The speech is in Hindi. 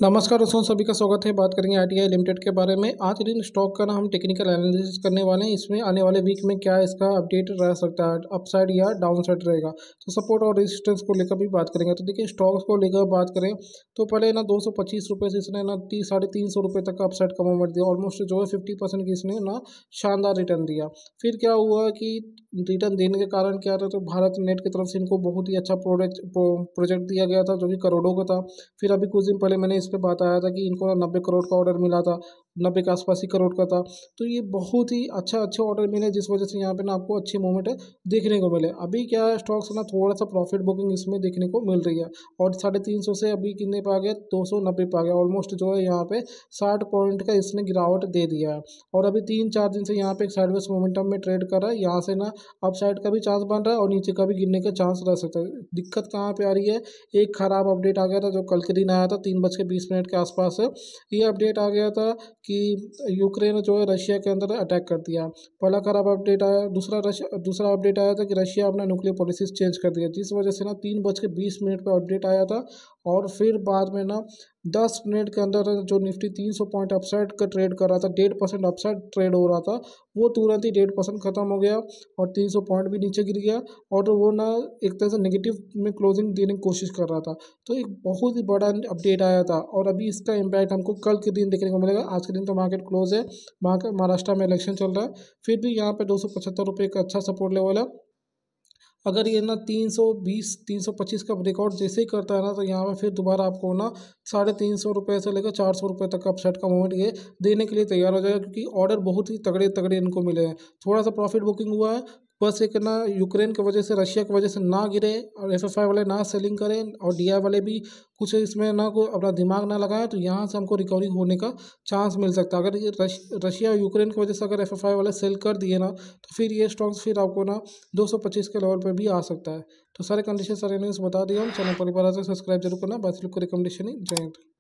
नमस्कार दोस्तों, सभी का स्वागत है। बात करेंगे आरटीआई लिमिटेड के बारे में। आज के दिन स्टॉक का ना हम टेक्निकल एनालिसिस करने वाले हैं। इसमें आने वाले वीक में क्या इसका अपडेट रह सकता है, अपसाइड या डाउन साइड रहेगा। तो सपोर्ट और रेजिस्टेंस को लेकर भी बात करेंगे। तो देखिए, स्टॉक्स को लेकर बात करें तो पहले ना 225 रुपये से इसने ना 300-350 रुपये तक का अपसाइड का मूवमेंट दिया। ऑलमोस्ट जो है 50% की इसने ना शानदार रिटर्न दिया। फिर क्या हुआ कि रिटर्न देने के कारण क्या था, तो भारत नेट की तरफ से इनको बहुत ही अच्छा प्रोजेक्ट दिया गया था, जो कि करोड़ों का था। फिर अभी कुछ दिन पहले मैंने इस पे बात आया था कि इनको ना 90 करोड़ का ऑर्डर मिला था, 90 के आसपास ही करोड़ का था। तो ये बहुत ही अच्छे ऑर्डर मिले, जिस वजह से यहाँ पे ना आपको अच्छी मूवमेंट देखने को मिले। अभी क्या है, स्टॉक्स ना थोड़ा सा प्रॉफिट बुकिंग इसमें देखने को मिल रही है। और 350 से अभी कितने पे आ गया, 290 पे आ गया। ऑलमोस्ट जो है यहाँ पे 60 पॉइंट का इसने गिरावट दे दिया है। और अभी 3-4 दिन से यहाँ पे एक साइडवेज मोमेंटम में ट्रेड कर रहा है। यहाँ से ना अप साइड का भी चांस बन रहा है और नीचे का भी गिरने का चांस रह सकता है। दिक्कत कहाँ पे आ रही है, एक खराब अपडेट आ गया था जो कल के दिन आया था 3:20 के आसपास है। ये अपडेट आ गया था कि यूक्रेन जो है रशिया के अंदर अटैक कर दिया। पहला खराब अपडेट आया। दूसरा अपडेट आया था कि रशिया अपना न्यूक्लियर पॉलिसीज चेंज कर दिया, जिस वजह से ना 3:20 पर अपडेट आया था। और फिर बाद में ना 10 मिनट के अंदर जो निफ्टी 300 पॉइंट अपसाइड का ट्रेड कर रहा था, 1.5% अपसाइड ट्रेड हो रहा था, वो तुरंत ही 1.5% खत्म हो गया और 300 पॉइंट भी नीचे गिर गया। और वो ना एक तरह से नेगेटिव में क्लोजिंग देने की कोशिश कर रहा था। तो एक बहुत ही बड़ा अपडेट आया था और अभी इसका इम्पैक्ट हमको कल के दिन देखने को मिलेगा। आज के दिन तो मार्केट क्लोज है, महाराष्ट्र में इलेक्शन चल रहा है। फिर भी यहाँ पे 275 रुपये का अच्छा सपोर्ट लेवल है। अगर ये ना 320-325 का रिकॉर्ड जैसे ही करता है ना, तो यहाँ पे फिर दोबारा आपको ना 350 रुपये से लेकर 400 रुपये तक का अपसाइड का मूवमेंट ये देने के लिए तैयार हो जाएगा, क्योंकि ऑर्डर बहुत ही तगड़े तगड़े इनको मिले हैं। थोड़ा सा प्रॉफिट बुकिंग हुआ है, बस एक ना यूक्रेन की वजह से, रशिया की वजह से ना गिरे और एफएफआई वाले ना सेलिंग करें और डीआई वाले भी कुछ इसमें ना कोई अपना दिमाग ना लगाएं, तो यहाँ से हमको रिकवरी होने का चांस मिल सकता है। अगर ये रशिया और यूक्रेन की वजह से अगर एफएफआई वाले सेल कर दिए ना, तो फिर ये स्टॉक्स फिर आपको ना 225 के लेवल पे भी आ सकता है। तो सारे कंडीशन, सारे न्यूज़ बता दिए हम। चैनल परिवार से सब्सक्राइब जरूर करना। बाकी लोग को रिकमेंडेशन ही। जय हिंद।